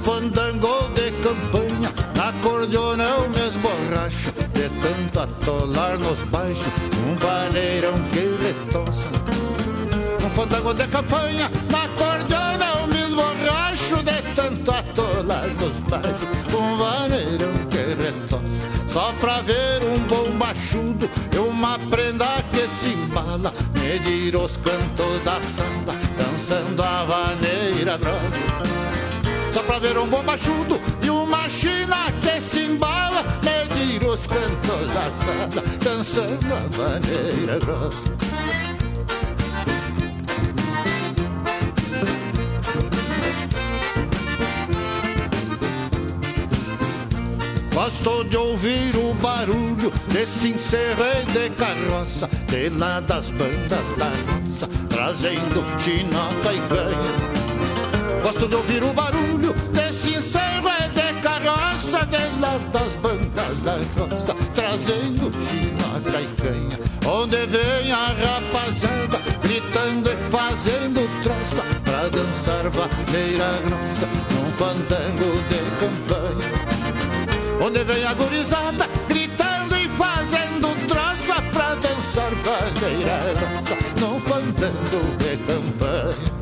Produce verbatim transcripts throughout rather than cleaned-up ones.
fandango de campanha, na acordeona eu me esborracho, de tanto atolar nos baixos, um vaneirão que retoça. Um fandango de campanha, na acordeona eu me esborracho, de tanto atolar nos baixos, um vaneirão que retoça. Só pra ver um bom bachudo e uma prenda que se embala, medir os cantos da sala, dançando a vaneira grossa. Só pra ver um bom bachudo e uma china que se embala, medir os cantos da sala, dançando a vaneira grossa. Gosto de ouvir o barulho desse encerrei de carroça, de lá das bandas da roça, trazendo chinoca e ganha. Gosto de ouvir o barulho desse encerrei de carroça, de lá das bandas da roça, trazendo chinoca e ganha. Onde vem a rapazada, gritando e fazendo troça, pra dançar vaneira grossa, num fandango de campanha. Onde vem a gurizada, gritando e fazendo troça, pra dançar vaneira grossa, num fandango de campanha.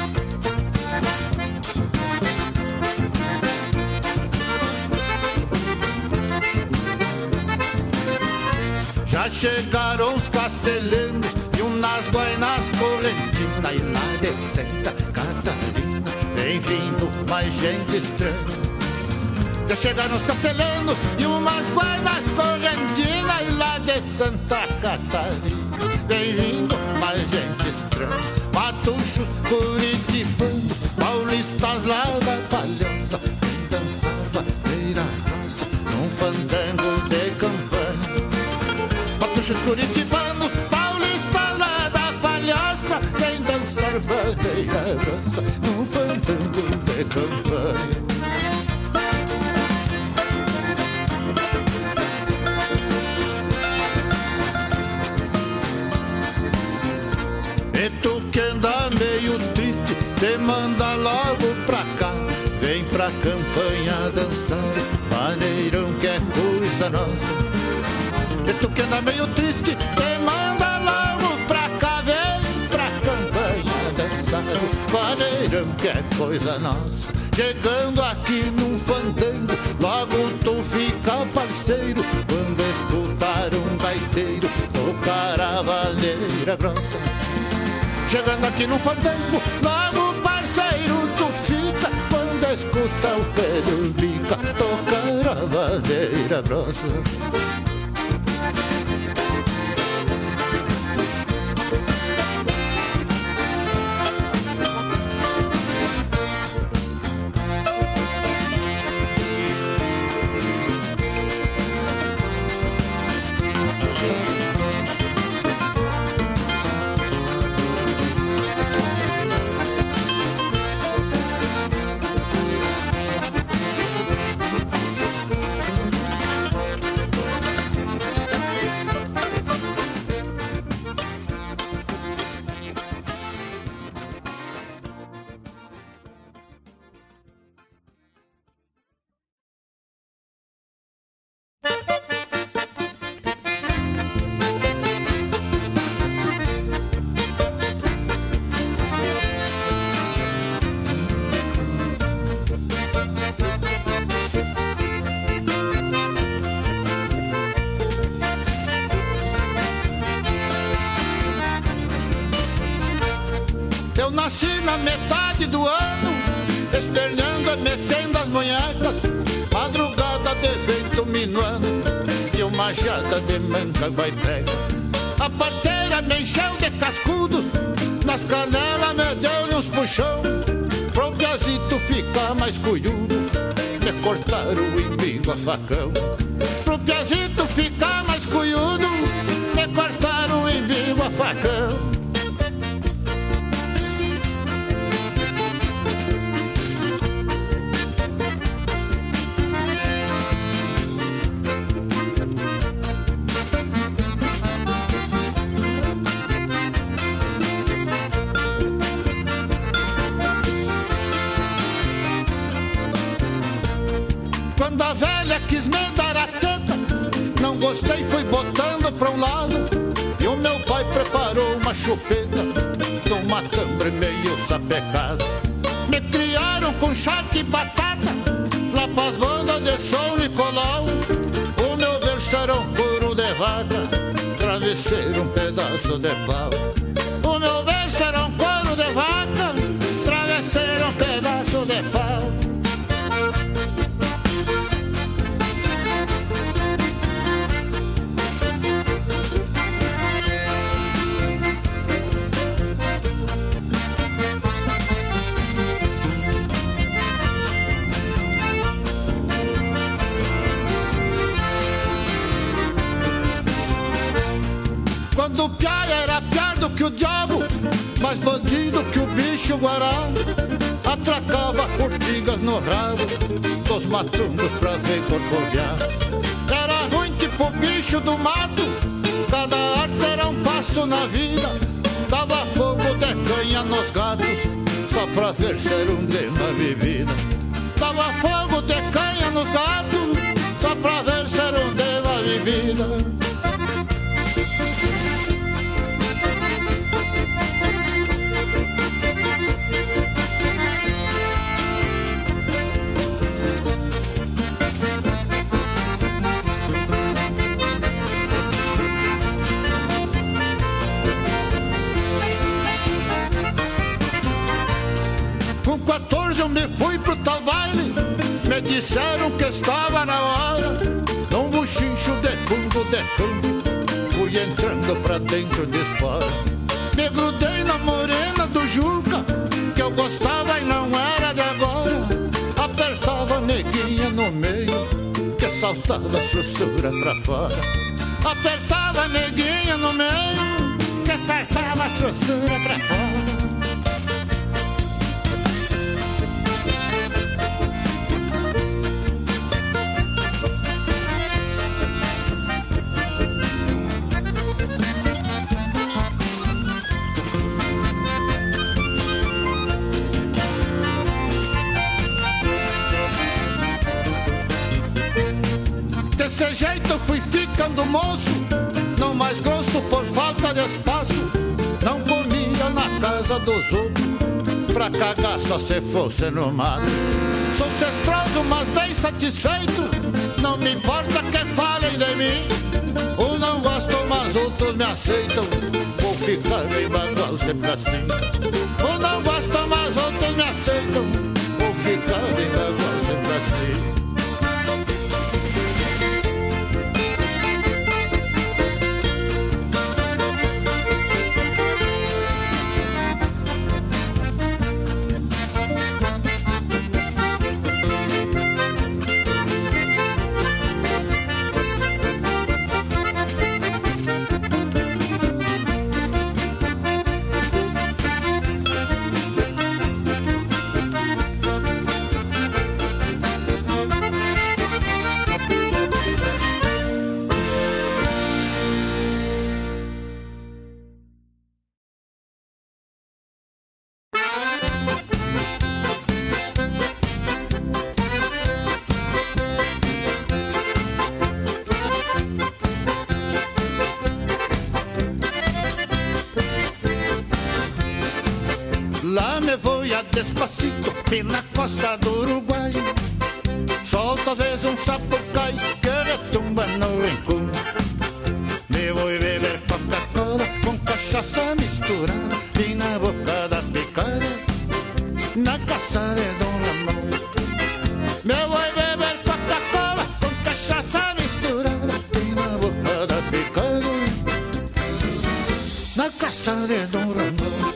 Já chegaram os castelhanos e umas guainas correntina, e lá de Santa Catarina vem vindo mais gente estranha. Já chegaram os castelhanos e umas guainas correntina, e lá de Santa Catarina vem vindo mais gente estranha. Matuchos, curitibanos, paulistas lá da Palhoça, vem dançar vaneira grossa, num fandango de campanha. Matuchos, curitibanos, paulistas lá da Palhoça, vem dançar vaneira grossa, num fandango de campanha. E tu que anda meio triste, te manda logo pra cá, vem pra campanha dançar, vaneirão que é coisa nossa. E tu que anda meio triste, te manda logo pra cá, vem pra campanha dançar, vaneirão que é coisa nossa. Chegando aqui num fandango, logo tu fica parceiro, quando escutar um gaiteiro tocar a vaneira grossa. Chegando aqui no fandango, logo parceiro tu fica, quando escuta o pelo bica tocar a vaneira grossa. Eu nasci na metade do ano, esperneando e metendo as munhecas, madrugada de vento minuano e uma jada de manga guaipega. A parteira me encheu de cascudos, nas canelas me deu-lhe uns puxão, pro piazito ficar mais cuiudo, me cortaram o imbigo a facão. Pro piazito ficar mais cuiudo, me cortaram o imbigo a facão. Quando a velha quis me dar a teta, não gostei, fui botando pra um lado. E o meu pai preparou uma chupeta de uma tambre meio sapecada. Me criaram com charque e batata lá pras bandas de São Nicolau. O meu berço era um couro de vaca, travesseiro um pedaço de pau. O meu berço era um couro de vaca, travesseiro um pedaço de pau. Quando o piá era pior do que o diabo, mais bandido que o bicho guará, atracava urtigas no rabo dos matungos pra ver corcoviar. Era ruim tipo bicho do mato, cada arte era um passo na vida. Dava fogo de canha nos gatos, só pra ver ser um de uma bebida. Dava fogo de canha nos gatos, só pra ver ser um de uma bebida. Com quatorze eu me fui pro tal baile, me disseram que estava na hora. Num buchincho de fundo de campo, fui entrando pra dentro de fora. Me grudei na morena do Juca, que eu gostava e não era de agora. Apertava a neguinha no meio, que saltava a frouxura pra fora. Apertava a neguinha no meio, que saltava a frouxura pra fora. Desse jeito eu fui ficando moço, não mais grosso por falta de espaço. Não comia na casa dos outros, pra cagar só se fosse no mato. Sou cestroso, mas bem satisfeito, não me importa que falem de mim. Ou não gosto, mas outros me aceitam, vou ficar bem bagual sempre assim. Ou não gosto, mas outros me aceitam, vou ficar bem bagual sempre assim. Lá me vou a despacito pela costa do Uruguai. Solta vez um sapucai que retumba no rincón. Me vou beber Coca-Cola com cachaça misturada e na boca da picada, na casa de Dom Ramon. Me vou beber Coca-Cola com cachaça misturada e na boca da picada, na casa de Dom Ramon.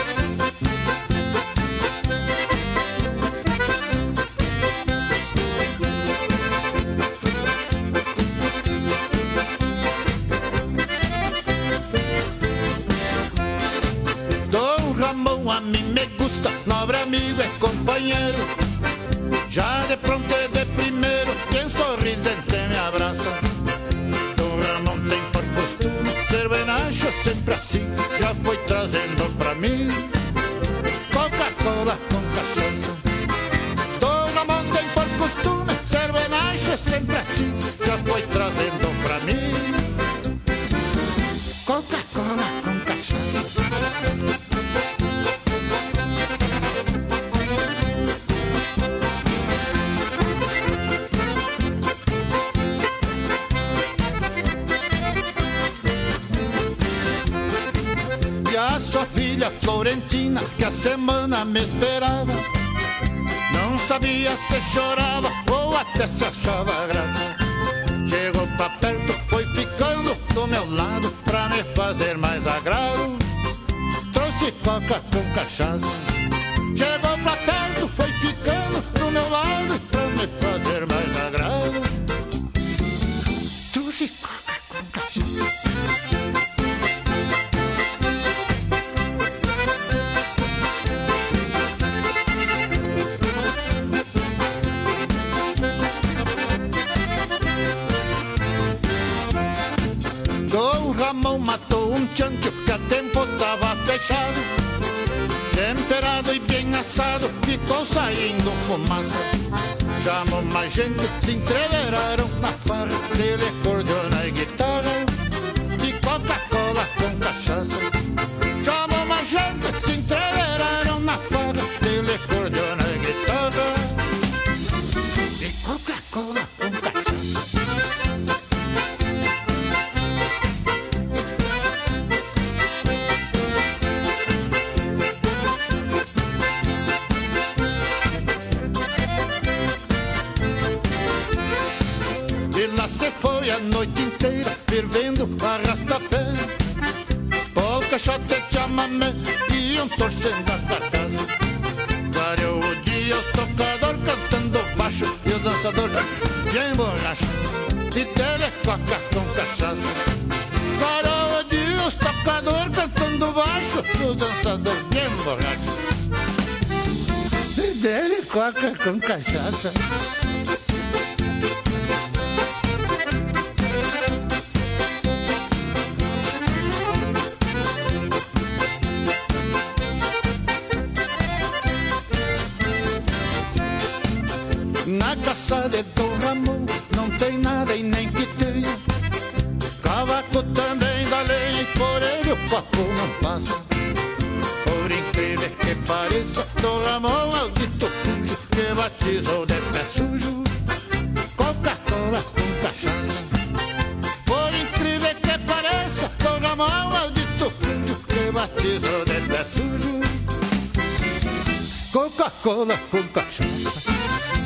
A mí me gusta, nobre amigo es compañero. Ya de pronto es de primero, quien sorridente me abraza. Don Ramón tem por costume ser benacho sempre assim. Já foi trazendo pra mim Coca-Cola com cachaça. Don Ramón tem por costume ser benacho Valentina que a semana me esperava. Não sabia se chorava ou até se achava graça. Chegou pra perto, foi ficando do meu lado pra me fazer mais agrado. Trouxe coca com cachaça. Chegou pra perto, foi ficando do meu lado pra me fazer mais agrado. Trouxe coca com cachaça. Dom Ramon matou um chancho que a tempo tava fechado. Temperado e bem assado, ficou saindo fumaça. Chamou mais gente, se entreveraram na farra dele, cordiona e guitarra e Coca-Cola com cachaça. Chamou mais gente, se entreveraram na farra dele, cordiona e guitarra e Coca-Cola com cachaça. Se foi a noite inteira fervendo arrasta-pé, polca, xote, chamamé, iam torcendo a carcaça. Clareou o dia, os tocador cantando baixo e o dançador bem borracho e telecoca com cachaça. Clareou o dia, os tocador cantando baixo e o dançador bem borracho e telecoca com cachaça. Na caça de Dom Ramon não tem nada e nem que tenha. Cavaco também dá lenha e por ele o papo não passa. Por incrível que pareça, Dom Ramon é o dito cujo que batizou de pé sujo Coca-Cola com cachaça. Por incrível que pareça, Dom Ramon é o dito cujo que batizou de pé sujo Coca-Cola com cachaça.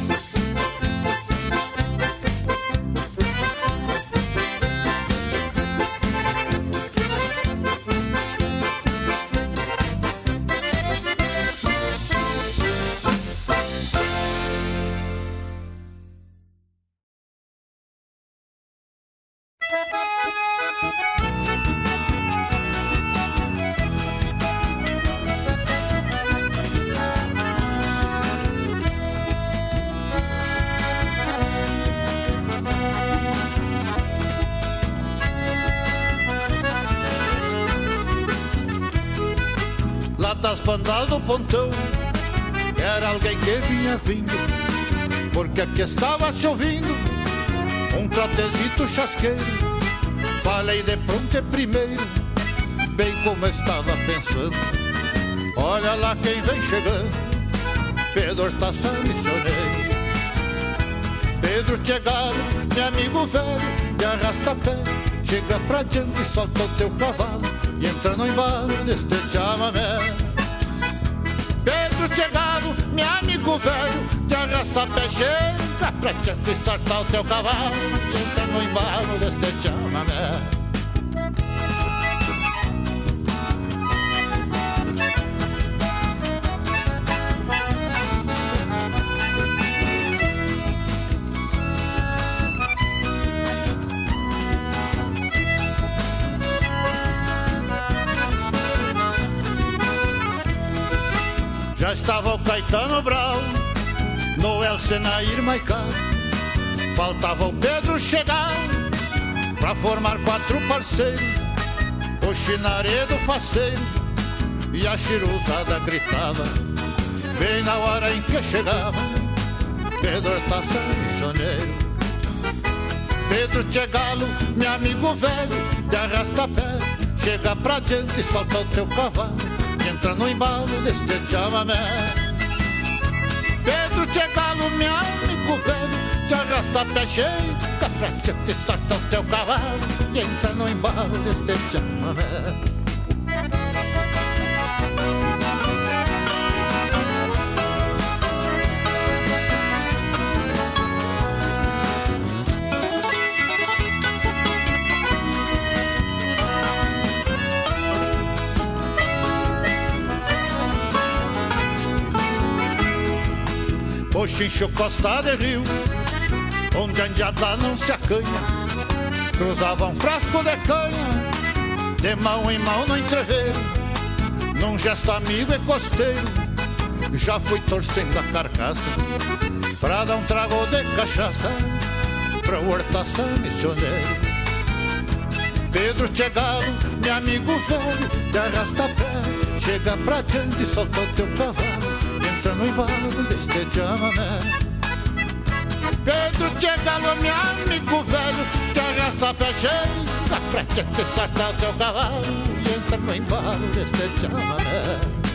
Das bandas do pontão era alguém que vinha vindo, porque aqui estava se ouvindo um trotezito chasqueiro. Falei de pronto e primeiro, bem como estava pensando. Olha lá quem vem chegando, Pedro Hortaça missioneiro. Pedro Chegado, meu amigo velho, de arrasta-pé, chega pra diante e solta o teu cavalo e entra no embalo deste chamamé. Pedro Chegado, meu amigo velho, de arrasta-pé, chega pra diante e solta o teu cavalo e entra no embalo deste chamamé. Já estava o Caetano Brau, Noel, Senair, Maicá. Faltava o Pedro chegar pra formar quatro parceiros, o Chinaredo faceiro e a chiruzada gritava. Bem na hora em que chegava Pedro Hortaça missioneiro. Pedro Chegalo, meu amigo velho, de arrasta-pé, chega pra diante e solta o teu cavalo e entra no embalo deste chamamé. Pedro Chegalo, meu amigo velho, de arrasta-pé, chega pra diante e solta o teu cavalo e entra no embalo deste chamamé. no Chincho Costa de Rio, onde a indiada não se acanha, cruzava um frasco de canha, de mão em mão no entreveiro, num gesto amigo e costeiro, já fui torcendo a carcaça pra dar um trago de cachaça pra o hortaça missioneiro. Pedro Chegalo, meu amigo velho, de arrasta-pé, chega pra diante e solta o teu cavalo, entra no embalo deste chamamé. Pedro Chegalo, meu amigo velho, de arrasta-pé, chega pra diante e solta o teu cavalo, entra no embalo deste chamamé.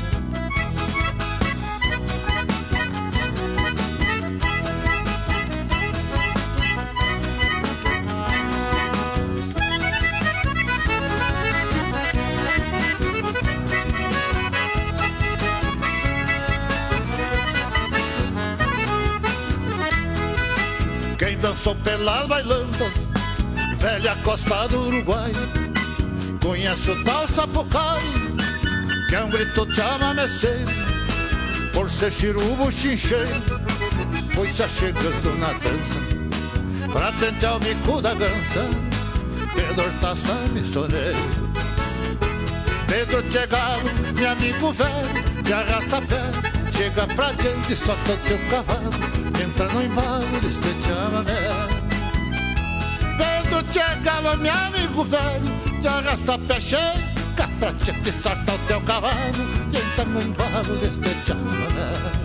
Quem dançou pelas bailantas, velha costa do Uruguai, conhece o tal Sapucai, que é um grito chamameceiro, por ser chirubo chincheiro, foi se achegando na dança, pra tentar o mico da gança, Pedro Hortaça missioneiro. Pedro Chegalo, meu amigo velho, de arrasta-pé, chega pra diante e solta o teu cavalo, entra no embalo deste chamamé. Pedro Chegalo, meu amigo velho, de arrasta-pé, chega pra diante e solta o teu cavalo, entra no embalo deste chamamé.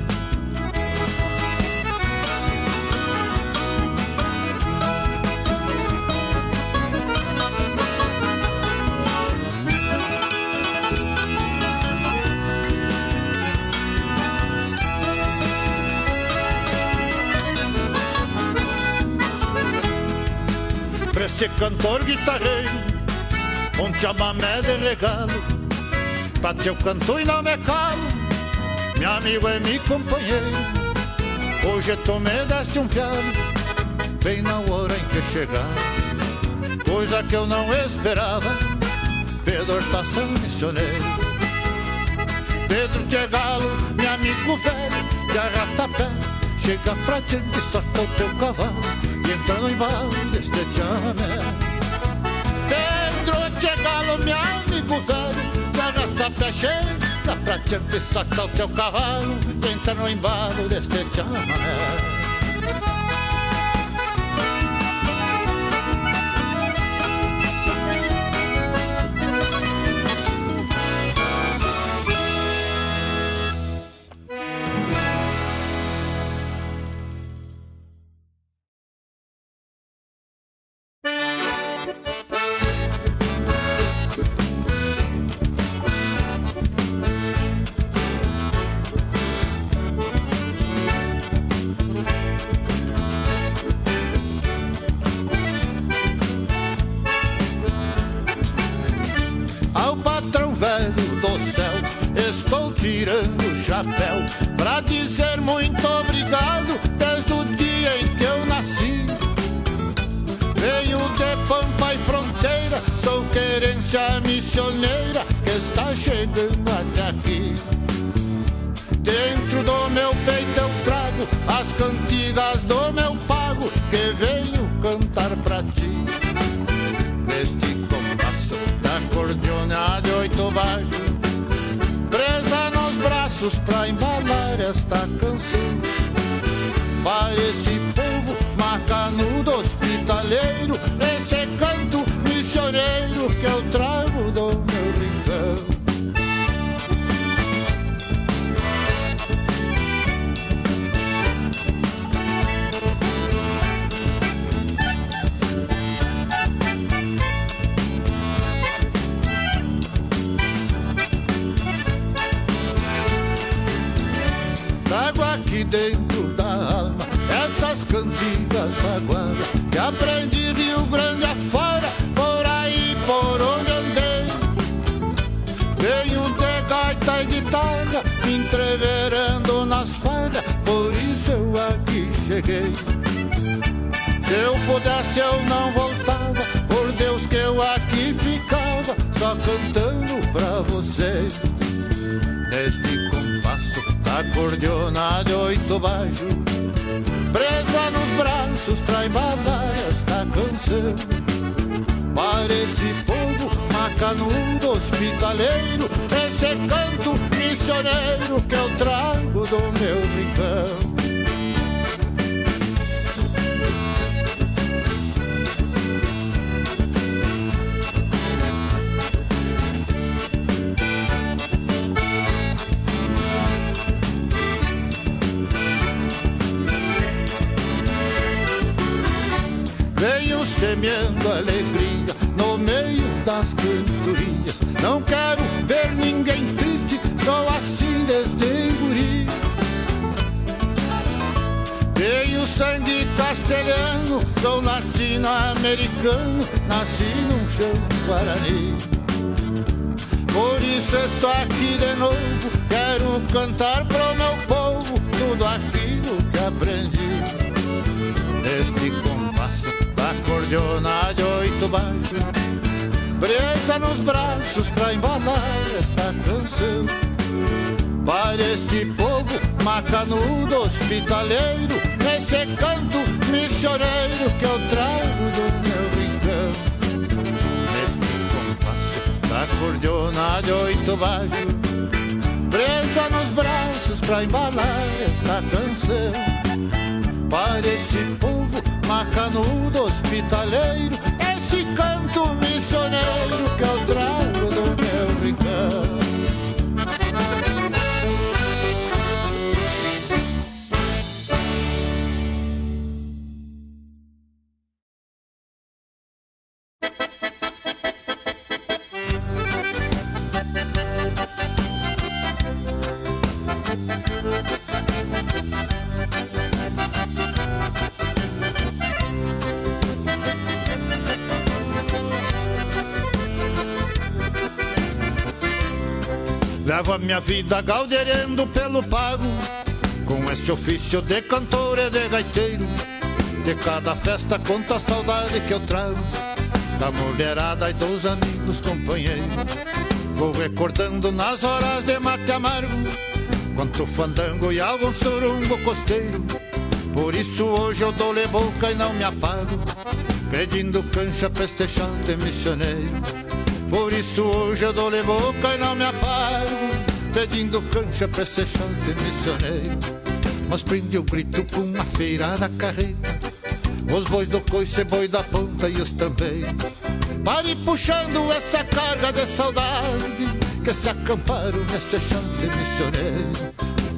Pra esse cantor guitarreiro, um chamamé de regalo, pra teu canto e não me calo, meu amigo e meu companheiro. Hoje tu me deste um pialo, bem na hora em que chegar, coisa que eu não esperava, Pedro Hortaça missioneiro. Pedro Chegalo, meu amigo velho, de arrasta-pé, chega pra diante e solta o teu cavalo, entra no embalo deste chamamé. Pedro Chegalo, meu amigo velho, de arrasta-pé, chega pra diante e solta o teu cavalo, entra no embalo deste chamamé. Tirando o chapéu pra dizer muito obrigado desde o dia em que eu nasci. Venho de pampa e fronteira, sou querência missioneira que está chegando até aqui. Dentro do meu peito eu trago as cantigas do meu pago que venho cantar pra ti. Neste compasso da cordiona de oito baixos, presa nos braços pra embalar esta canção, para esse povo macanudo hospitaleiro, esse canto missioneiro que eu trago do meu rincão. Trago aqui dentro da alma essas cantigas magoadas que aprendi Rio Grande afora, por aí por onde andei. Venho de gaita e guitarra, me entreverando nas fardas, por isso eu aqui cheguei. Se eu pudesse eu não voltava, por Deus que eu aqui ficava, só cantando pra vocês. Neste compasso da da cordiona de oito baixo, presa nos braços pra embalar esta canção. Para esse povo macanudo hospitaleiro, esse canto missioneiro que eu trago do meu rincão. Venho semeando alegria no meio das cantorias. Não quero ver ninguém triste, sou assim desde guri. Tenho sangue castelhano, sou latino-americano, nasci num chão guarani. Por isso estou aqui de novo, quero cantar pro meu povo tudo aquilo que aprendi. Neste compasso da cordiona de oito baixo, presa nos braços pra embalar esta canção. Para este povo macanudo hospitaleiro, esse canto missioneiro que eu trago do meu rincão. Neste compasso da cordiona de oito baixo, presa nos braços pra embalar esta canção. Para esse povo macanudo hospitaleiro, esse canto missioneiro que eu trago do meu rincão. Levo a minha vida galdeirando pelo pago, com esse ofício de cantor e de gaiteiro. De cada festa conta a saudade que eu trago, da mulherada e dos amigos companheiros. Vou recordando nas horas de mate amargo, quanto fandango e algum surungo costeiro. Por isso hoje eu dou-lhe boca e não me apago, pedindo cancha pra este chante missioneiro. Por isso hoje eu dou-lhe boca e não me apago, pedindo cancha pra esse chante missioneiro. Mas prende o grito com uma feira da carreta, os bois do coice, boi da ponta e os tambeiros. Pare puxando essa carga de saudade, que se acamparam nesse chante missioneiro.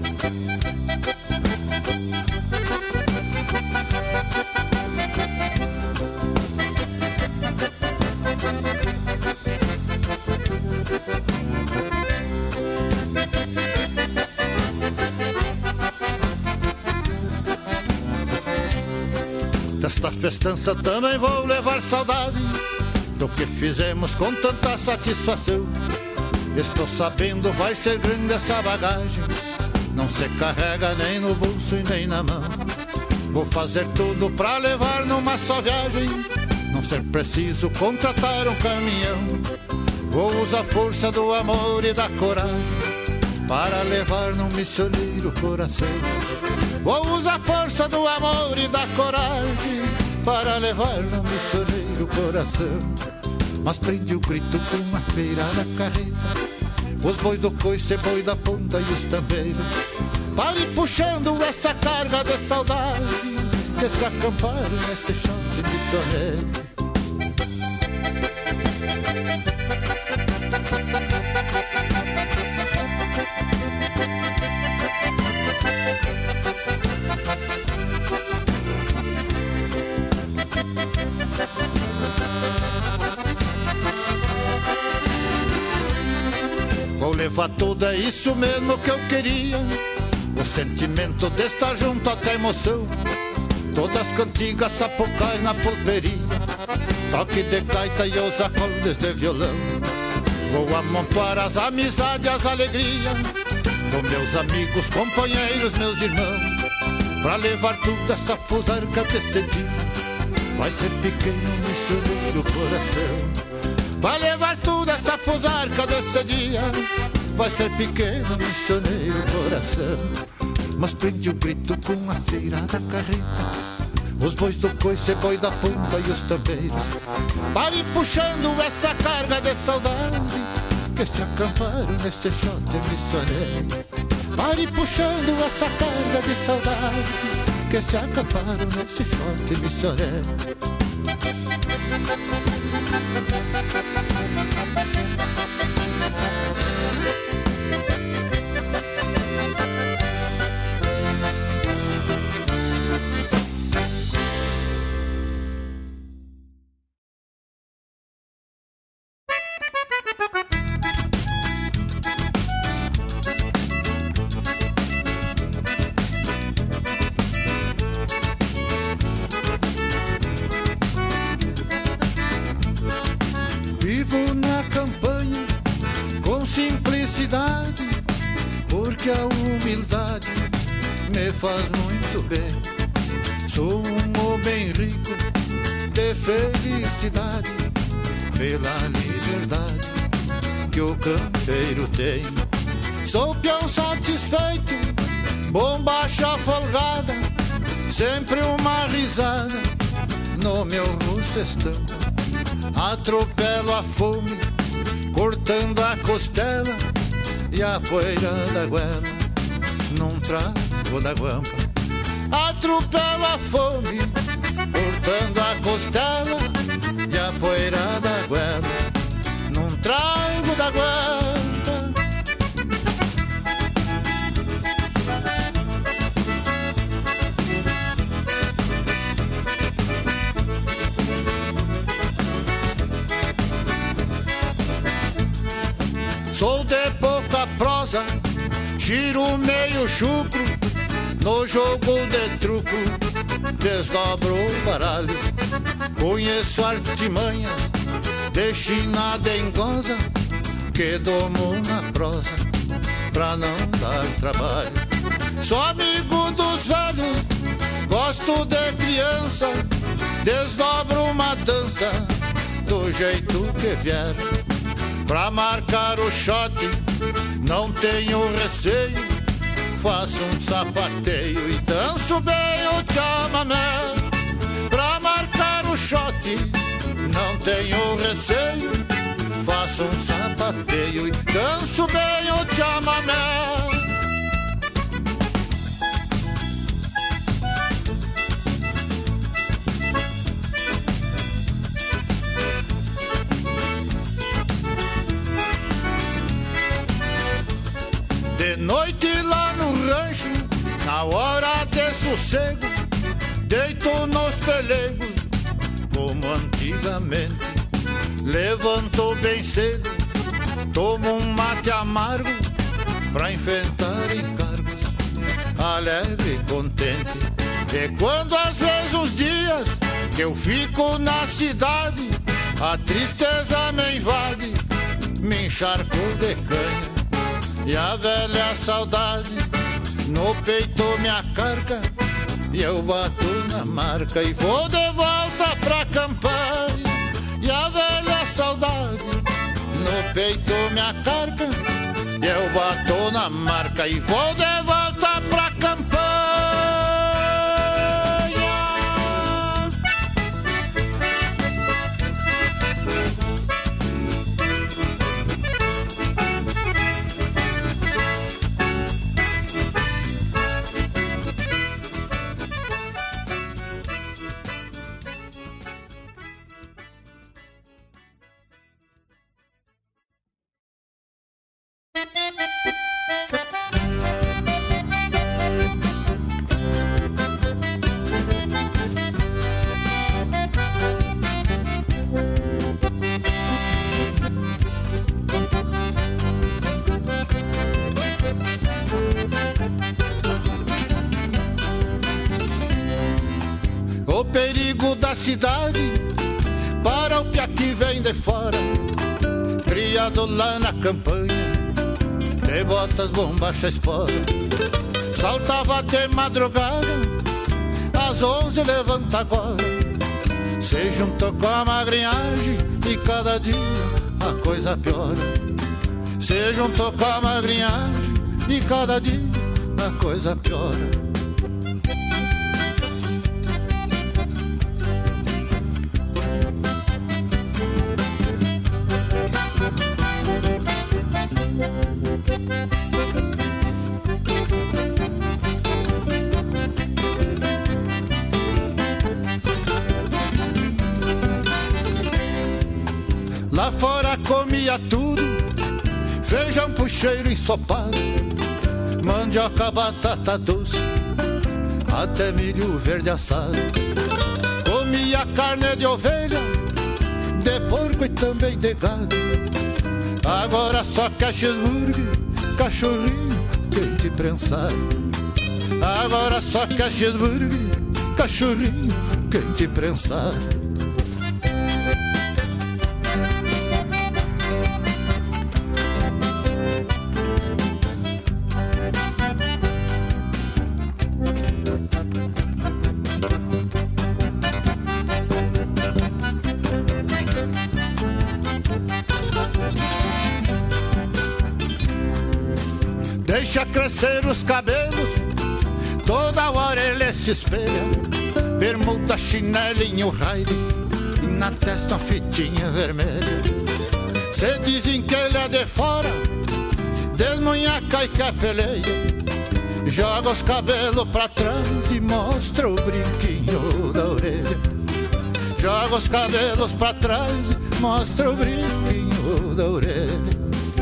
Desta festança também vou levar saudade do que fizemos com tanta satisfação. Estou sabendo vai ser grande essa bagagem, não se carrega nem no bolso e nem na mão. Vou fazer tudo pra levar numa só viagem, não ser preciso contratar um caminhão. Vou usar a força do amor e da coragem para levar no missioneiro coração. Vou usar a força do amor e da coragem para levar no missioneiro coração. Mas prende o grito com uma feira da carreta, os bois do coice, boi da ponta e os tambeiros. Pare puxando essa carga de saudade, que se acamparam nesse chante missioneiro. Vou levar tudo, é isso mesmo que eu queria, o sentimento de estar junto até emoção. Todas as cantigas sapucais na pulperia, toque de gaita e os acordes de violão. Vou amontoar as amizades e as alegrias dos meus amigos, companheiros, meus irmãos, pra levar tudo essa fusarca desse dia. Vai ser pequeno missioneiro coração, vai levar tudo essa fusarca desse dia. vai ser pequeno, missionei o coração. Mas prende o grito com a feira da carreta, os bois do coice, boi da ponta e os tambeiros. Pare puxando essa carga de saudade que se acamparam nesse shot missioneiro. Pare puxando essa carga de saudade que se acamparam nesse shot missioneiro. Porque a humildade me faz muito bem. Sou um homem rico de felicidade pela liberdade que o campeiro tem. Sou peão satisfeito, bombacha folgada, sempre uma risada no meu rostestão. Atropelo a fome, cortando a costela e a poeira da goela num trago da guampa. Atropelo a fome, cortando a costela e a poeira da goela num trago da guampa. Sou de pouca prosa, giro meio chucro, no jogo de truco desdobro o baralho. Conheço artimanhas de China dengosa que domo na prosa pra não dar trabalho. Sou amigo dos velhos, gosto de criança, desdobro uma dança do jeito que vier. Pra marcar o shot, não tenho receio, faço um sapateio e danço bem o chamamé. Pra marcar o shot, não tenho receio, faço um sapateio e danço bem o chamamé. De noite lá no rancho, na hora de sossego, deito nos pelegos, como antigamente. Levanto bem cedo, tomo um mate amargo, pra enfrentar encargos, alegre e contente. E quando às vezes os dias que eu fico na cidade, a tristeza me invade, me encharco de canha. E a velha saudade no peito me acarca, e eu bato na marca e vou de volta pra campanha. E a velha saudade no peito me acarca, e eu bato na marca e vou de volta pra campanha. O perigo da cidade para o pia que vem de fora, criado lá na campanha, de botas, bombacha, espora. Saltava de madrugada, às onze levanta agora, se juntou com a magrinhagem e cada dia a coisa piora. se juntou com a magrinhagem e cada dia a coisa piora. Lá fora comia tudo, feijão puxeiro ensopado, mandioca, batata doce, até milho verde assado. Comia carne de ovelha, de porco e também de gado. Agora só quer cheeseburger, cachorrinho quente prensado. Agora só quer cheeseburger, cachorrinho quente prensado. Deixa crescer os cabelos, toda hora ele se espelha. Bermuda, chinelinho, raide, e na testa uma fitinha vermelha. Cê dizem que ele é de fora, desmunhaca e quer peleia. Joga os cabelos pra trás e mostra o brinquinho da orelha. Joga os cabelos pra trás e mostra o brinquinho da orelha.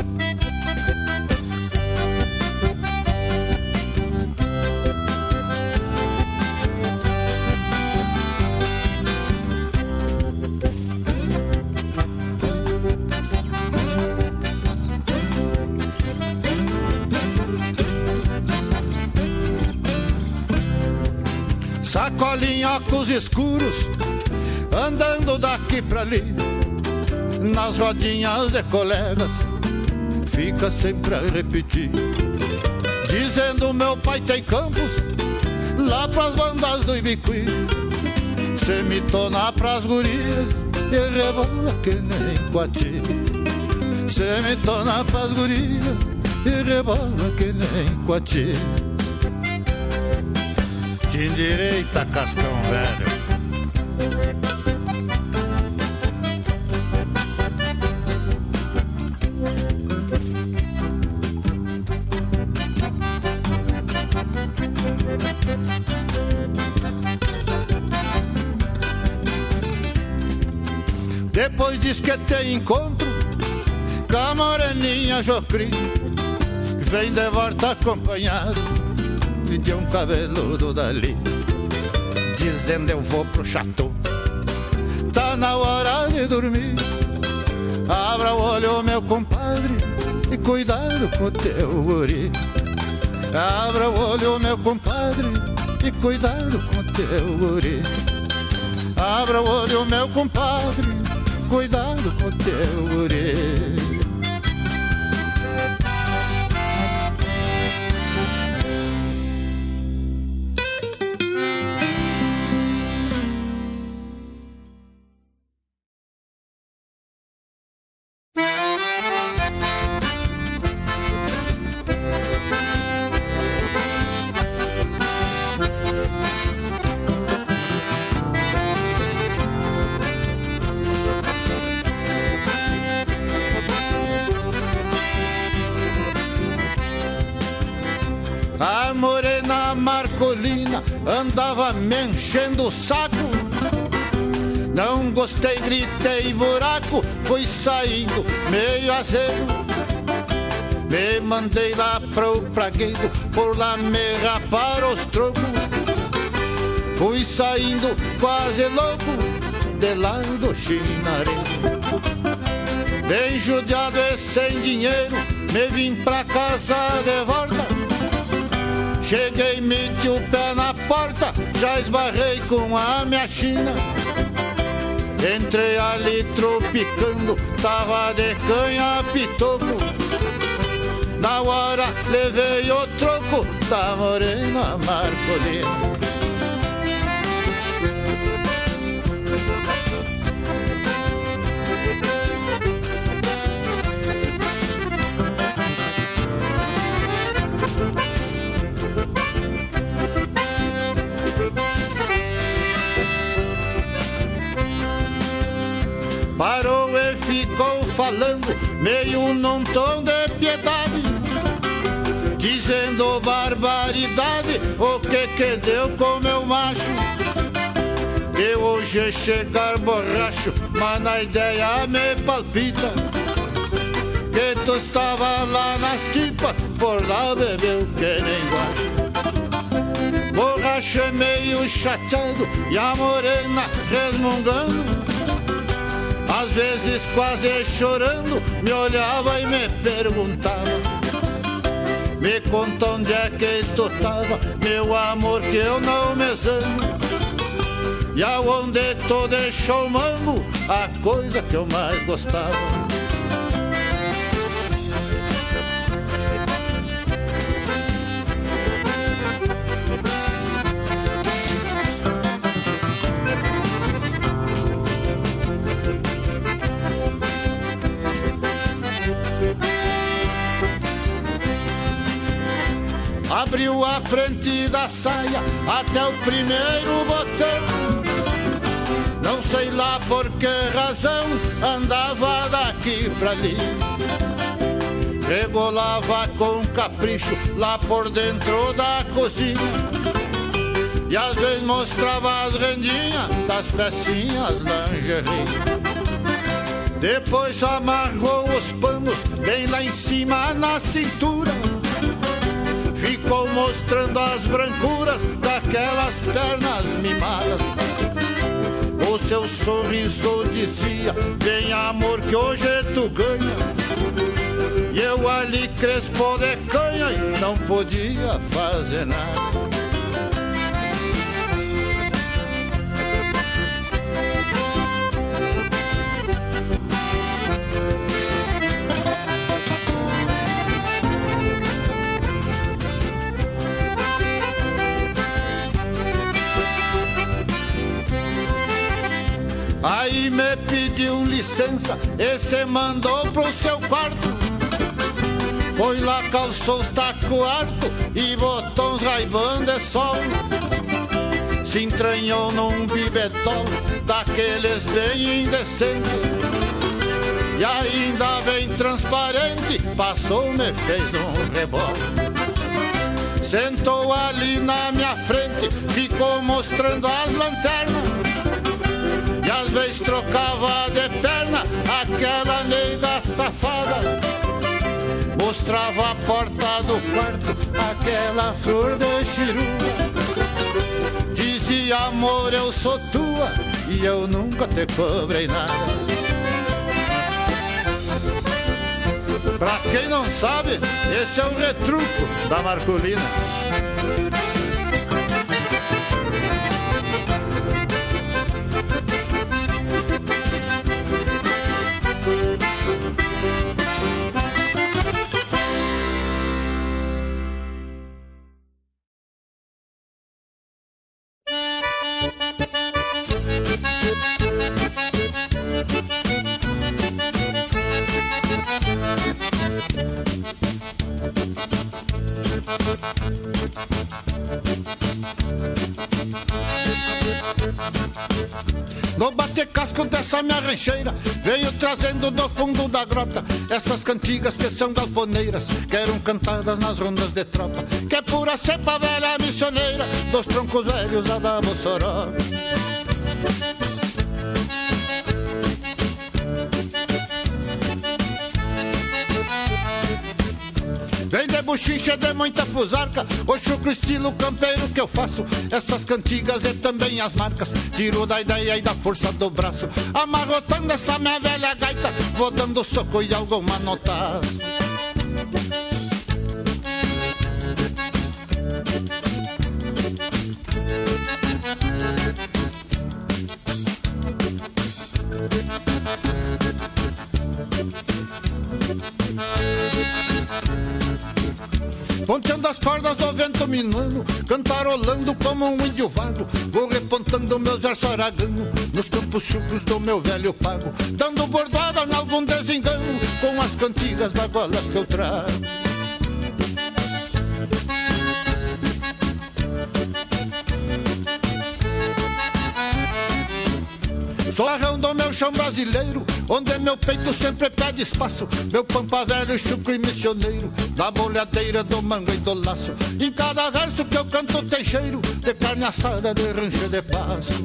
Sacolinha, óculos escuros, andando daqui pra ali, nas rodinhas de colegas, fica sempre a repetir, dizendo meu pai tem campos, lá pras bandas do Ibiqui. Cê me tona pras gurias e rebola que nem coati. Cê me tona pras gurias e rebola que nem coati. De direita, Cascão velho. Depois diz que tem encontro com a moreninha Jocri, vem de volta acompanhado de um cabeludo dali, dizendo eu vou pro chateau, tá na hora de dormir. Abra o olho, meu compadre, e cuidado com o teu guri. Abra o olho, meu compadre, e cuidado com o teu guri. Abra o olho, meu compadre, cuidado com o teu guri. A morena Marcolina andava me enchendo o saco. Não gostei, gritei buraco, fui saindo meio azedo. Me mandei lá pro pragueiro, por lá me rapar os trocos. Fui saindo quase louco, de lá do chinareiro. Bem judiado e sem dinheiro, me vim pra casa de volta. Cheguei, meti o pé na porta, já esbarrei com a minha china. Entrei ali tropicando, tava de canha pitoco. Na hora levei o troco da morena Marcolina. falando, meio num tom de piedade, dizendo barbaridade, o que que deu com meu macho. De hoje chegar borracho, mas na ideia me palpita que tu estava lá nas tipas, por lá bebeu que nem guacho. Borracho é meio chateado e a morena resmungando, às vezes quase chorando, me olhava e me perguntava: me conta onde é que tu tava, meu amor, que eu não me zango. E aonde tu deixou o mango, a coisa que eu mais gostava. Abriu a frente da saia até o primeiro botão. Não sei lá por que razão andava daqui pra ali. Regolava com capricho lá por dentro da cozinha, e às vezes mostrava as rendinhas das pecinhas lingerie. Depois amarrou os panos bem lá em cima na cintura, ficou mostrando as brancuras daquelas pernas mimadas. O seu sorriso dizia: vem amor que hoje tu ganha. E eu ali crespo de canha e não podia fazer nada. Aí me pediu licença e se mandou pro seu quarto. Foi lá, calçou os tacos harto e botou uns Ray-Ban de sol. Se entranhou num bibetol daqueles bem indecentes, e ainda bem transparente, passou, me fez um rebote. Sentou ali na minha frente, ficou mostrando as lanternas, e às vezes trocava de perna aquela nega safada. Mostrava a porta do quarto, aquela flor de chirua. Dizia: amor, eu sou tua e eu nunca te cobrei nada. Pra quem não sabe, esse é um retruco da Marcolina. No bate-casco dessa minha rancheira, venho trazendo do fundo da grota essas cantigas que são galponeiras, que eram cantadas nas rondas de tropa, que é pura cepa velha missioneira dos troncos velhos a da Mossoró. Vem de buchincha, de muita fusarca, o chucro estilo campeiro que eu faço. Essas cantigas e também as marcas, tiro da ideia e da força do braço. Amarrotando essa minha velha gaita, vou dando soco e algum manotaço. Ponteando as cordas do vento minuano, cantarolando como um índio vago, vou repontando meus versos aragano nos campos chucros do meu velho pago, dando bordada em algum desengano com as cantigas bagualas que eu trago. Sou arrão do meu meu chão brasileiro, onde meu peito sempre pede espaço. Meu pampa velho, chucro e missioneiro, da bolhadeira, do mango e do laço. Em cada verso que eu canto tem cheiro de carne assada, de rancho de pasto.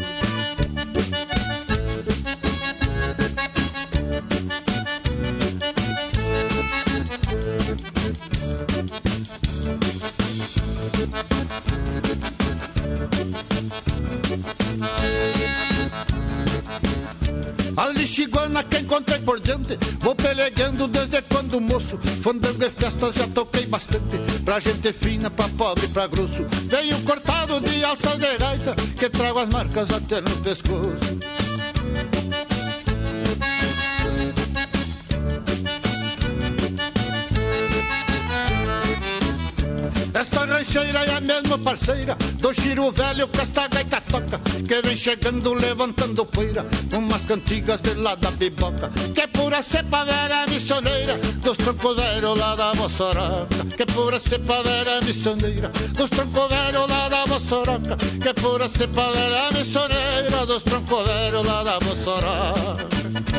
A lixiguana que encontrei por diante, vou peleando desde quando moço. Fandango e festas já toquei bastante, pra gente fina, pra pobre e pra grosso. Venho cortado de alça de gaita, que trago as marcas até no pescoço. Esta rancheira é a mesma parceira do Chiro Velho que esta gaita toca, que vem chegando levantando poeira, umas cantigas de lá da biboca, que é pura cepa velha missioneira dos troncos velhos lá da Moçoroca, que é pura cepa velha missioneira dos troncos velhos lá da Moçoroca, que é pura cepa velha missioneira dos troncos velhos lá da Moçoroca.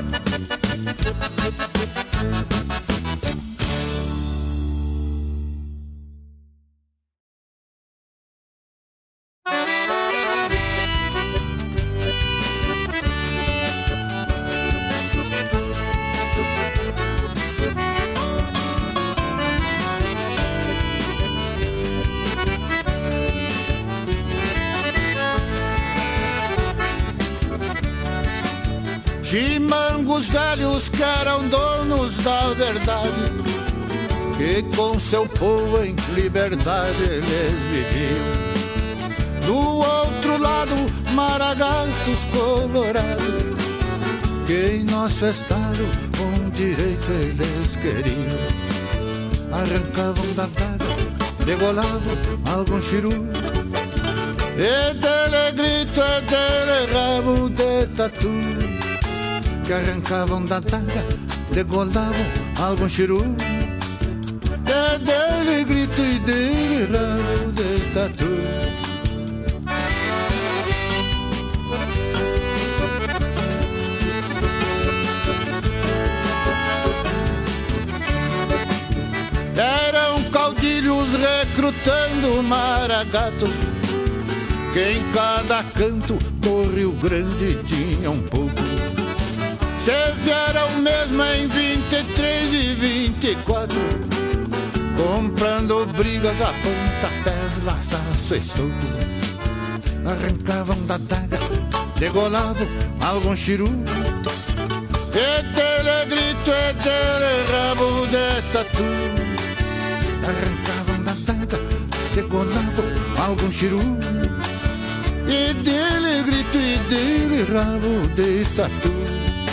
Chimangos velhos que eram donos da verdade, que com seu povo em liberdade eles viviam. Do outro lado, maragatos colorados, que em nosso estado com direito eles queriam. Arrancavam da daga, degolavam algum chiru, e dele grito, e dele rabo de tatu, que arrancavam da daga, degolavam algum chiru, e dele grito e dele rabo de tatu. Eram caudilhos recrutando maragatos, que em cada canto do Rio Grande tinha um pouco. Se vieram mesmo em vinte e três e vinte e quatro, comprando brigas a pontapés, laçaço e soco. Arrancavam da daga, degolavam algum chiru, e dele grito, e dele rabo de tatu. Arrancavam da daga, degolavam algum chiru, e dele grito, e dele rabo de tatu.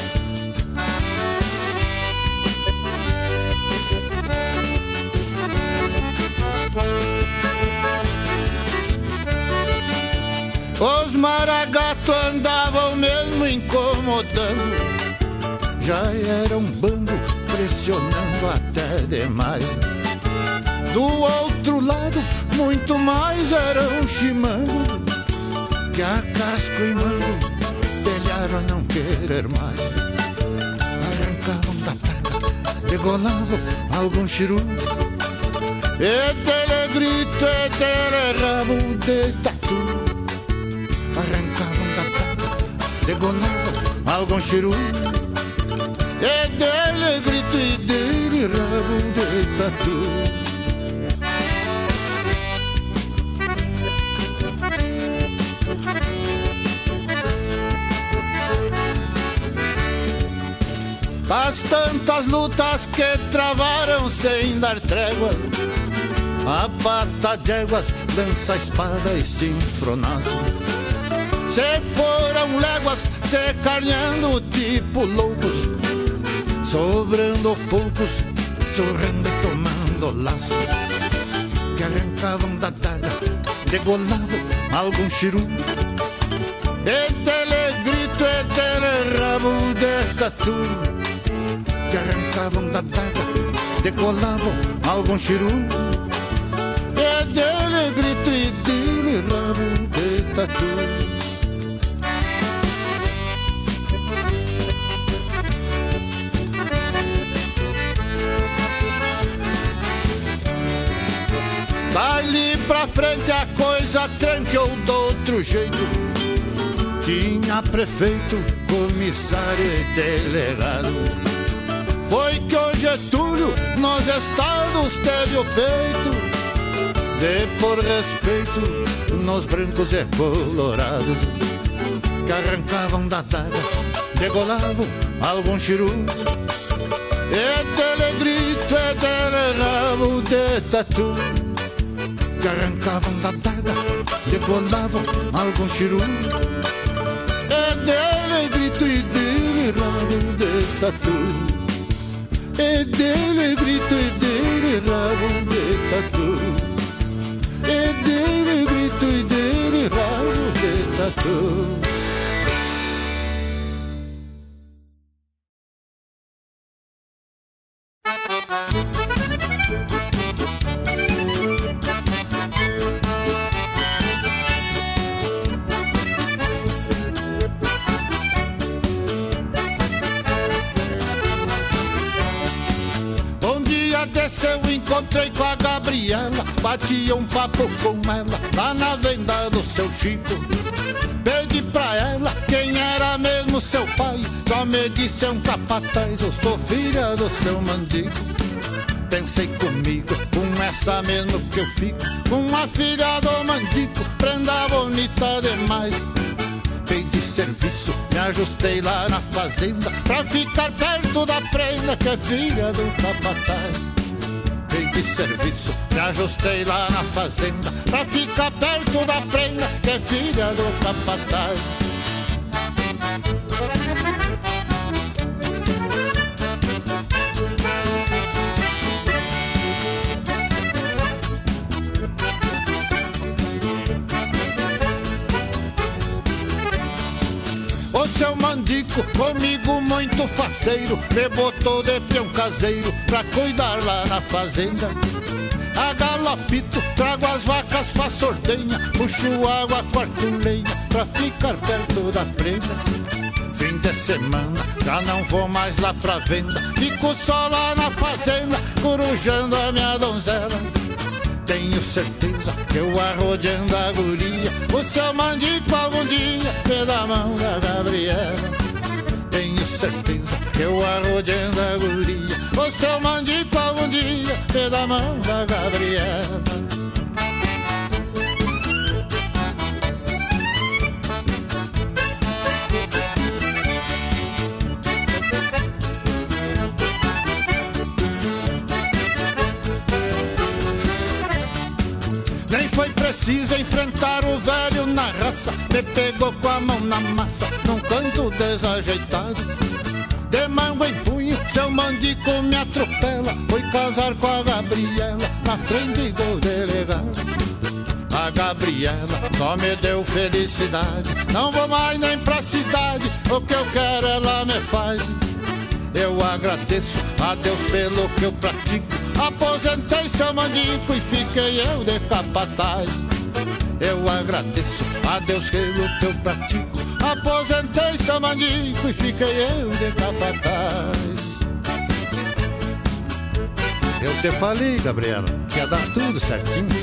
Os maragatos andavam mesmo incomodando, já era um bando pressionando até demais. Do outro lado, muito mais eram chimangos, que a casco e mango telharam a não querer mais. Arrancavam da taca, degolavam algum chiru, e dele grito, e dele rabo de tatu. Arrancavam da taca, degolavam algum chiru, e dele grito, e dele rabo de tatu. As tantas lutas que travaram sem dar trégua, a pata de éguas dança espada e sinfronazo. Se foram léguas se carneando tipo lobos, sobrando poucos, surrando e tomando laço. Que arrancavam da daga, degolavam algum chiru, e dele grito, e dele rabo de tatu. Que arrancavam da daga, degolavam algum chiru, e dele grito, e dele rabo de tatu. pra frente a coisa tranqueou do outro jeito. Tinha prefeito, comissário e delegado. Foi que o Getúlio nos estados teve o feito de por respeito nos brancos e colorados, que arrancavam da daga, degolavam algum chiruto, e dele grito e dele rabo de tatu, que arrancavam da daga, degolavam algum chiruto, e dele grito e dele rabo de tatu, e dele grito e dele rabo de tatu, e dele grito e dele rabo de tatu. Eu encontrei com a Gabriela, batia um papo com ela lá na venda do seu Chico. Pedi pra ela quem era mesmo seu pai, só me disse é um capataz, eu sou filha do seu Mandico. Pensei comigo, com essa mesmo que eu fico, com a filha do Mandico, prenda bonita demais. Pedi serviço, me ajustei lá na fazenda, pra ficar perto da prenda que é filha do capataz. De serviço, me ajustei lá na fazenda, pra ficar perto da prenda que é filha do capataz. O seu Mandico, comigo muito faceiro, me botou de peão caseiro pra cuidar lá na fazenda. A galopito, trago as vacas, faço ordenha, puxo água, quarto lenha, pra ficar perto da prenda. Fim de semana, já não vou mais lá pra venda, fico só lá na fazenda, corujando a minha donzela. Tenho certeza que eu arrodeando a guria, o seu Mandico algum dia pela mão da Gabriela. Tenho certeza que eu arrodeando a guria, o seu Mandico algum dia pela mão da Gabriela. Nem foi preciso enfrentar o velho na raça, me pegou com a mão na massa, num canto desajeitado. De mão em punho, seu Mandico me atropela, foi casar com a Gabriela, na frente do delegado. A Gabriela só me deu felicidade, não vou mais nem pra cidade, o que eu quero ela me faz. Eu agradeço a Deus pelo que eu pratico, aposentei seu Mandico e fiquei eu de capataz. Eu agradeço a Deus pelo que eu pratico, aposentei seu Mandico e fiquei eu de capataz. Eu te falei, Gabriela, que ia dar tudo certinho.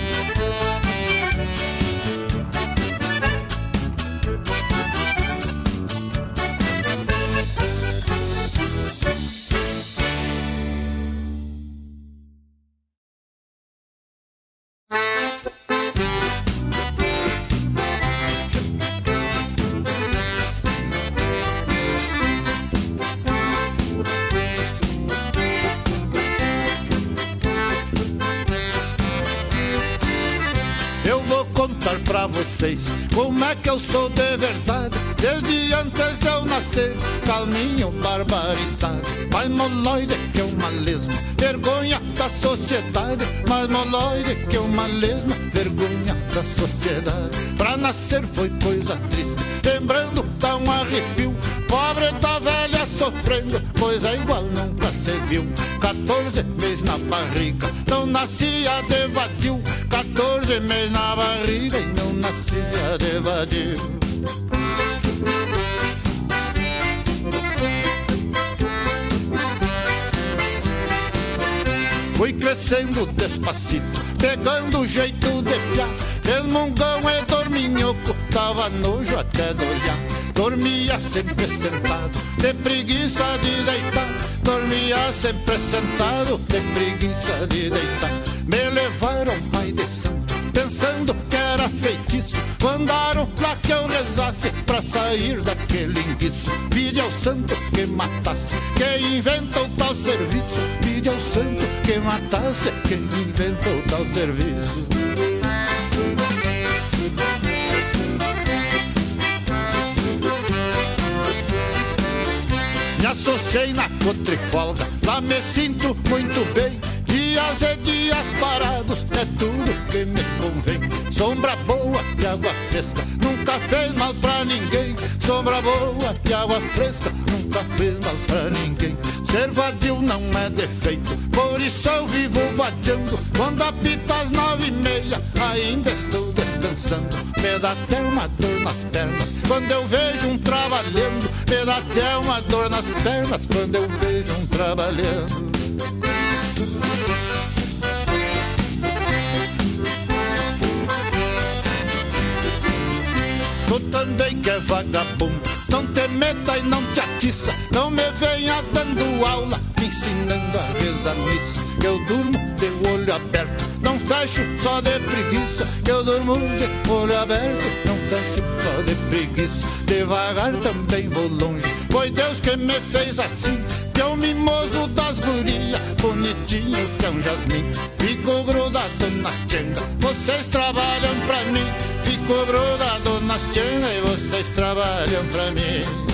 Pra vocês como é que eu sou de verdade, desde antes de eu nascer, calminho, barbaridade, mais moloide que uma lesma, vergonha da sociedade, mais moloide que uma lesma, vergonha da sociedade. Pra nascer foi coisa triste, lembrando dá um arrepio, pobre da velha sofrendo, coisa igual nunca se viu. Quatorze meses na barriga, não nascia de vadio, quatorze meses na barriga e não nascia de vadio. Fui crescendo despacito, pegando o jeito de resmungão e dorminhoco, dava nojo até de olhar. Dormia sempre sentado, de preguiça de deitar. Dormia sempre sentado, de preguiça de deitar. Me levaram pai de santo, pensando que era feitiço. Mandaram pra que eu rezasse, pra sair daquele enguiço. Pide ao santo que matasse, quem inventou tal serviço. Pide ao santo que matasse, quem inventou tal serviço. Me associei na cotrifolga, lá me sinto muito bem. Dias e dias parados, é tudo que me convém. Sombra boa e água fresca, nunca fez mal pra ninguém. Sombra boa e água fresca, nunca fez mal pra ninguém. Ser vadio não é defeito, por isso eu vivo vadiando. Quando apita às nove e meia, ainda estou descansando. Me dá até uma dor nas pernas quando eu vejo um trabalhando. Me dá até uma dor nas pernas quando eu vejo um trabalhando. Tu também que é vagabundo, não te meta e não te atiça. Não me venha dando aula, me ensinando a rezar missa. Eu durmo de olho aberto, não fecho só de preguiça. Eu durmo de olho aberto, não fecho só de preguiça. Devagar também vou longe, foi Deus que me fez assim. Que é o mimoso das gurias, bonitinho que é um jasmim. Fico grudado nas tendas, vocês trabalham pra mim. Fico grudado nas tendas e vocês trabalham pra mim.